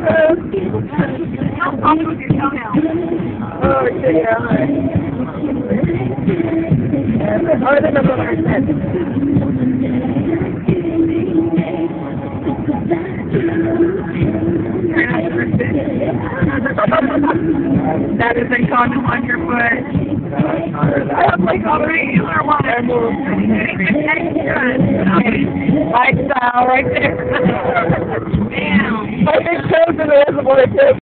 Don't pop with your toenails. Oh, yeah. Oh, then I'm going to That is a condom on your foot. That's like a regular one. Lifestyle right there. Damn. My big toes in the reservoir too.